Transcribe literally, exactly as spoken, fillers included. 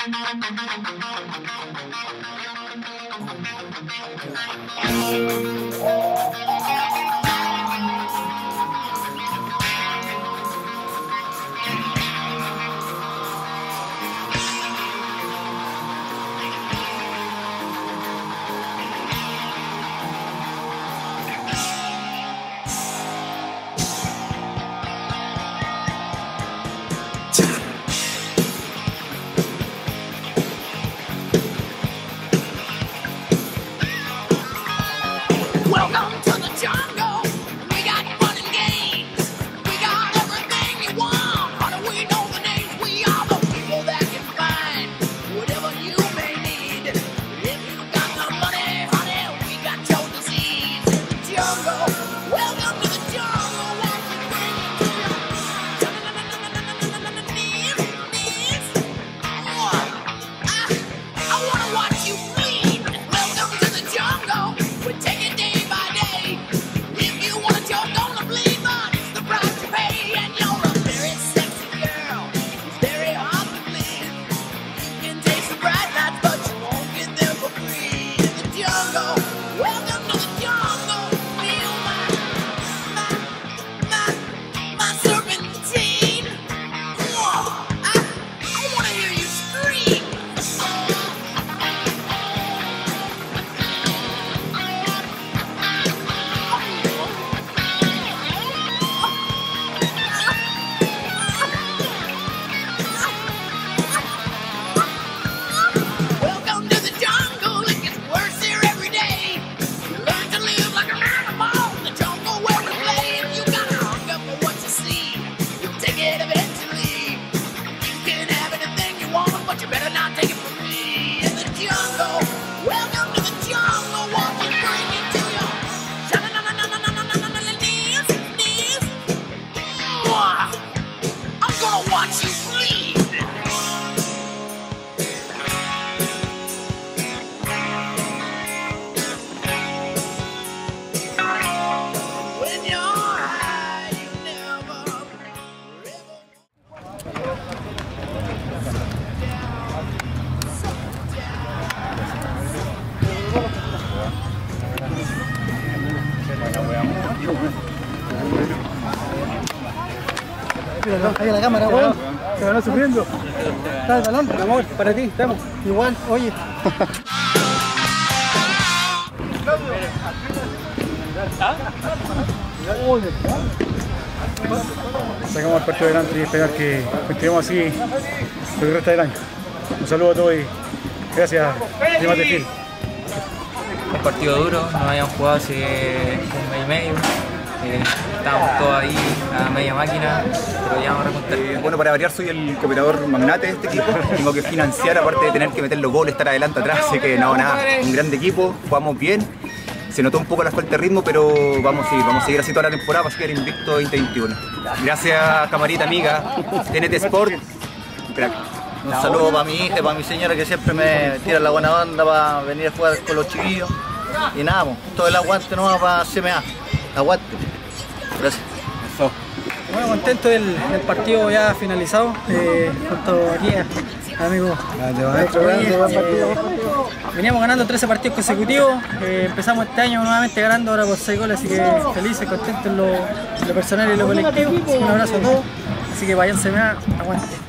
Welcome to the jungle. We got fun and games. We got everything you want. How do we know the names? We are the people that can find whatever you may need. If you got the money, honey, we got your disease in the jungle. Welcome to the jungle. Won't we bring you to your knees, knees? Oh, I, I wanna watch you bleed. Welcome to the jungle. We're taking day by day. If you want it, you're gonna bleed, but it's the price you pay. And you're a very sexy girl. It's very hard to bleed. You can taste the bright lights, but you won't get them for free. In the jungle, welcome to the jungle. Feel my, my, my, my serpentine. Whoa, I, I wanna hear you scream. Welcome to the jungle, it gets worse here every day. You learn to live like an animal in the jungle where we play. If you gotta hung up for what you see, you'll take it eventually. You can have anything you want, but you better not take it from me. In the jungle, welcome to the jungle, won't we bring you to your knees, knees? Mwah. I'm gonna watch you bleed. When you're high, you never, Mira, ahí la cámara, weón. Se ganó sufriendo. Está el balón, amor, para ti, estamos. Igual, oye. Sacamos el partido adelante y esperar que continuemos así por el resto del año. Un saludo a todos y gracias, Dimas de Fil. Un partido duro, nos habíamos jugado hace un mes y medio, eh, estábamos todos ahí a media máquina, pero ya vamos a remontar. Eh, bueno, para variar soy el cooperador magnate de este equipo, tengo que financiar aparte de tener que meter los goles, estar adelante, atrás, así que no, nada, un grande equipo, jugamos bien, se notó un poco la falta de ritmo, pero vamos a ir, vamos a seguir así toda la temporada para seguir invicto veinte veintiuno. Gracias, camarita amiga, T N T Sport, crack. Un saludo para mi hija y para mi señora que siempre me tira la buena banda para venir a jugar con los chiquillos. Y nada, pues, todo el aguante no va para C M A. Aguante. Gracias. Bueno, contento del, del partido ya finalizado. Eh, junto aquí a amigo. Eh, veníamos ganando trece partidos consecutivos. Eh, empezamos este año nuevamente ganando ahora por seis goles, así que felices, contentos en lo, en lo personal y en lo colectivo. Un abrazo a todos. Así que vayan C M A, aguante.